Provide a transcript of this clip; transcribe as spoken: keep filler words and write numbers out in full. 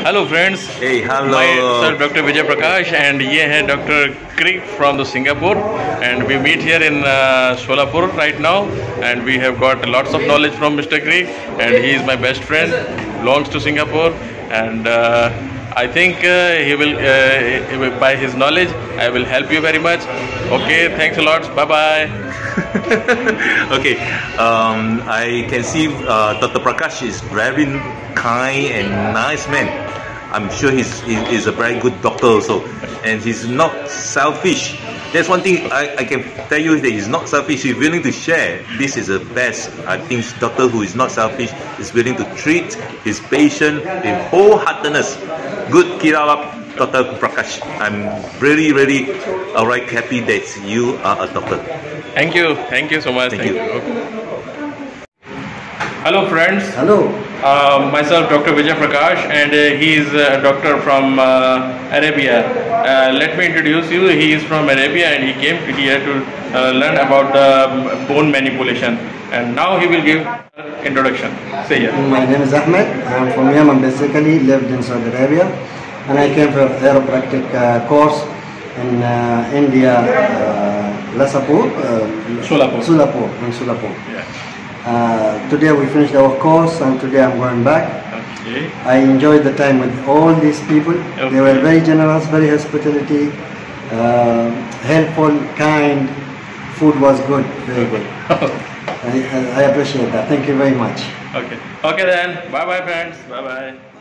Hello friends. Hey, hello. Myself Doctor Vijay Prakash and ये है Doctor Krieg from the Singapore and we meet here in uh, Solapur right now and we have got lots of knowledge from Mister Krieg and he is my best friend, belongs to Singapore and uh, I think uh, he, will, uh, he will, by his knowledge, I will help you very much. Okay, thanks a lot. Bye bye. Okay, um, I can see uh, Doctor Prakash is very kind and nice man. I'm sure he's, he's a very good doctor also, and he's not selfish. That's one thing I, I can tell you, that he's not selfish. He's willing to share. This is the best. I think doctor who is not selfish is willing to treat his patient with wholeheartedness. Good, keep up, Doctor Prakash. I'm really, really alright happy that you are a doctor. Thank you. Thank you so much. Thank, Thank you. you. Hello friends. Hello. Uh, myself Doctor Vijay Prakash and uh, he is a doctor from uh, Arabia. Uh, let me introduce you. He is from Arabia and he came to here to uh, learn about the bone manipulation. And now he will give introduction. Say here. My name is Ahmed. I'm from Yemen, basically lived in Saudi Arabia, and I came for chiropractic uh, course in uh, India, uh, Lasapur, uh, Solapur. Solapur, in Solapur. Yeah. Uh, today we finished our course and today I'm going back. Okay. I enjoyed the time with all these people. Okay. They were very generous, very hospitality, uh, helpful, kind. Food was good, very good. I, I appreciate that. Thank you very much. Okay. Okay then. Bye bye friends. Bye bye.